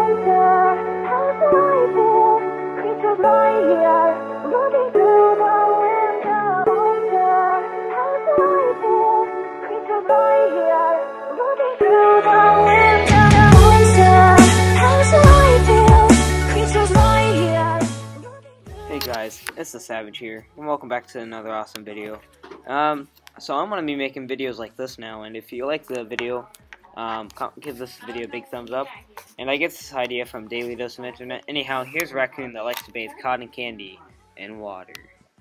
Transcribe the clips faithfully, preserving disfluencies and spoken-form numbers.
Hey guys, it's the Savage here, and welcome back to another awesome video. Um, so I'm gonna be making videos like this now, and if you like the video, um, give this video a big thumbs up. And I get this idea from Daily Dose of Internet. Anyhow, here's a raccoon that likes to bathe cotton candy in water.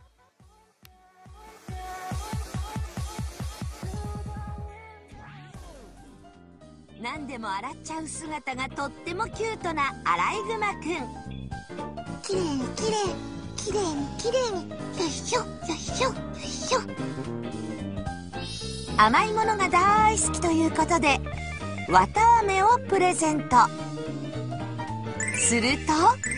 何でも洗っちゃう姿がとってもキュートなアライグマくん。きれいにきれいきれいにきれいに、よいしょよいしょよいしょ。甘いものが大好きということでわたあめをプレゼント。すると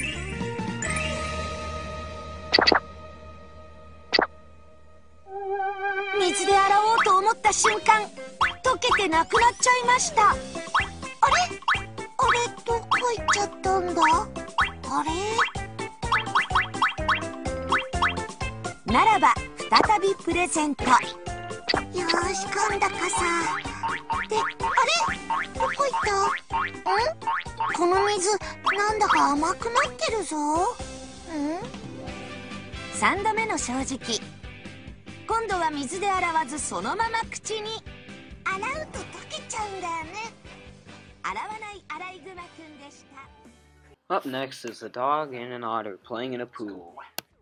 水で洗おうと思った瞬間、溶けてなくなっちゃいました。あれあれ、どこ行っちゃったんだ。あれならば再びプレゼント。よーし、今度こそ。で、あれどこ行った。んこの水なんだか甘くなってるぞ。んさんどめの正直。今度は水で洗わずそのまま口に。洗うと溶けちゃうんだよね。洗わないアライグマくんでした。 Up next is a dog and an otter playing in a pool.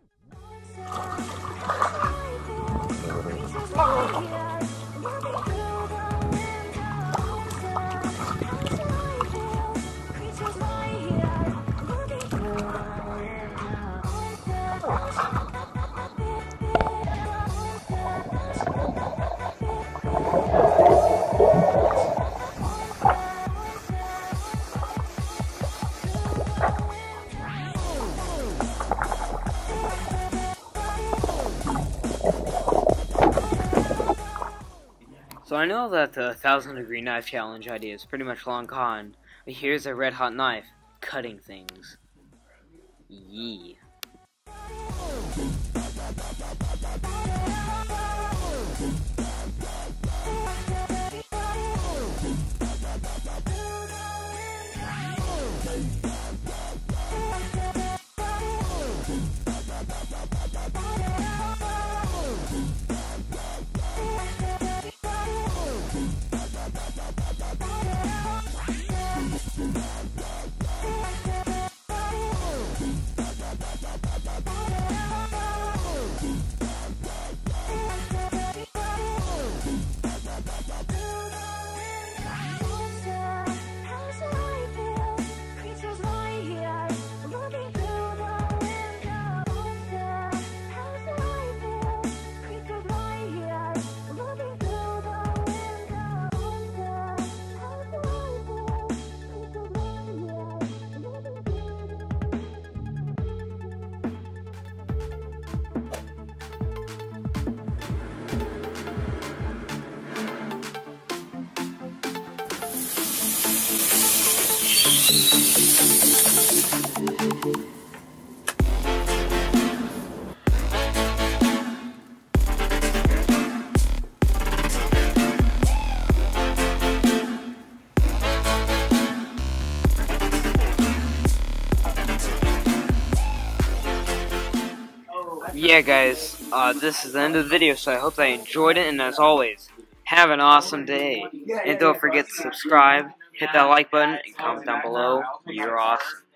So I know that the thousand degree knife challenge idea is pretty much long gone, but here's a red hot knife cutting things. Yee. Yeah guys, uh, this is the end of the video, so I hope that you enjoyed it, and as always, have an awesome day. And don't forget to subscribe, hit that like button, and comment down below. You're awesome.